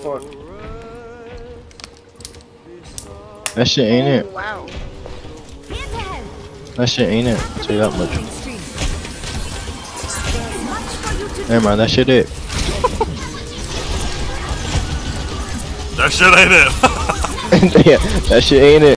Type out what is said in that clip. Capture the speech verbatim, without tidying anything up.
fuck? That shit ain't it. Wow. That shit ain't it. I'll tell you that much. Never mind, that shit it. That shit ain't it. Yeah, that shit ain't it.